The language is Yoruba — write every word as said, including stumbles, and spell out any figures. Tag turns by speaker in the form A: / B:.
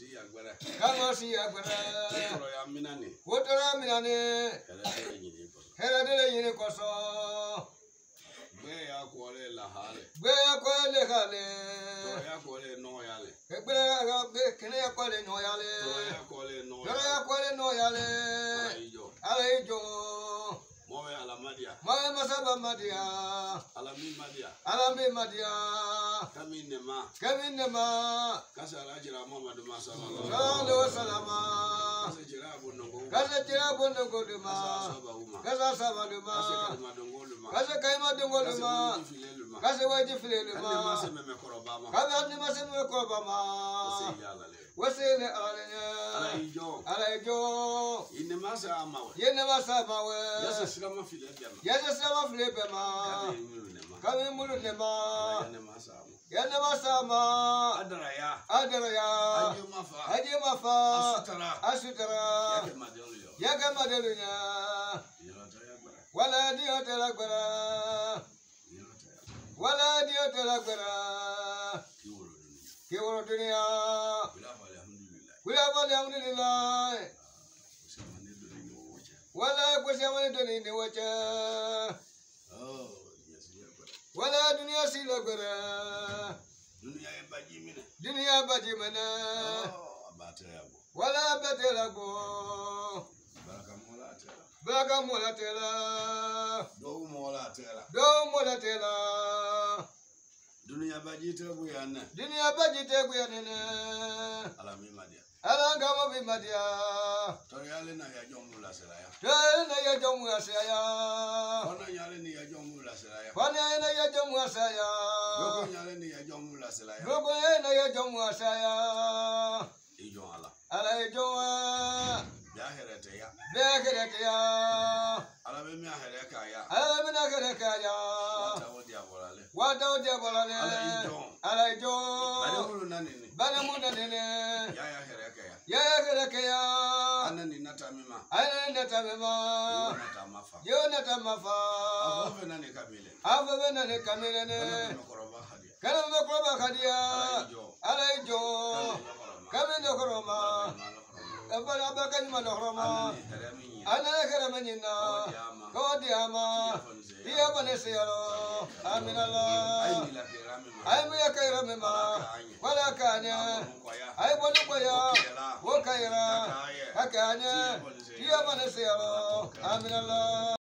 A: si agbara.
B: Kango si agbara.
A: Wotoro ya minani.
B: Wotoro ya minani. Hera dele yini koso.
A: Gbe ya kwole la hale.
B: Gbe ya kwole hale.
A: Toro ya kwole no yale.
B: Gbe ya gbe kene ya kwole no yale.
A: Toro ya kwole no yale.
B: Toro ya kwole no yale.
A: Ala ijo.
B: Ala ijo.
A: Mowe ala madia.
B: Mowe masaba madia.
A: Ala mi madia.
B: Ala mi madia.
A: Kami nema.
B: Kami nema.
A: Kasa ala jira Muhammadu masala.
B: Sallallahu salama.
A: Kasa jira bonongo.
B: Kasa jira bonongo duma.
A: Kasa saba uma.
B: Kasa saba duma.
A: Kasa kalima dongo duma.
B: Kasa kalima dongo duma. Kasa waji file duma.
A: Kani mase meme korobama.
B: Kani mase meme korobama.
A: Wase yala le.
B: Wase le ala le.
A: Ala ijo.
B: Ala ijo.
A: Ine masa amawe.
B: Yene masa amawe.
A: Yasa silama file bema.
B: Yasa silama file bema.
A: Kani mulu nema.
B: Kani mulu nema.
A: Yane masa ama.
B: Yane masa ama.
A: Adara ya.
B: Adara ya.
A: Aje mafa.
B: Aje mafa.
A: Asutara.
B: Asutara.
A: Yake madelu yo.
B: Yake madelu nya. Wala diyo telagbara. Wala diyo telagbara. Kiworo dunia. Kula bali alhamdulillah. Wala kusiamani doni ni wacha. Wala dunia silagbara.
A: Dunia baji mina.
B: Dunia baji mina. Wala betelago. Baraka mola tela.
A: Do mola tela.
B: Do mola tela.
A: Dunia baji tebu yana.
B: Dunia baji tebu yana.
A: Alami madia.
B: Alanga mabi madia.
A: Toriale na ya jomu la seraya.
B: Toriale na ya jomu la seraya.
A: Kona nyale ni ya jomu la seraya.
B: Kona na ya jomu la seraya.
A: Gogo nyale ni ya jomu la seraya.
B: Gogo na ya jomu la seraya.
A: Ijo ala.
B: Ala ijo.
A: Ya herete ya.
B: Ya herete ya.
A: Ala be mi ahereka ya.
B: Ala be na hereka ya.
A: Wata wodi abolale.
B: Wata wodi abolale.
A: Ala ijo.
B: Ala ijo.
A: Bade mulu nanini.
B: Bade mulu nanini.
A: Ya ya hereka ya.
B: Ya ya hereka ya.
A: Anani natamima.
B: Anani natamima.
A: Yo natamafa.
B: Yo natamafa.
A: Afove nani kamile.
B: Afove nani kamile ne.
A: Kana mekoroba hadia.
B: Kana mekoroba hadia.
A: Ala ijo.
B: Ala ijo. Kamile koroma. Abala abakani maloroma. Ana karamanyina. Kodi ama. Dia banesiyalo. Aminallah. Ay mi akairamema. Wala kanya. Ay bolu koya. Wo kaira. Akanya. Dia banesiyalo. Aminallah.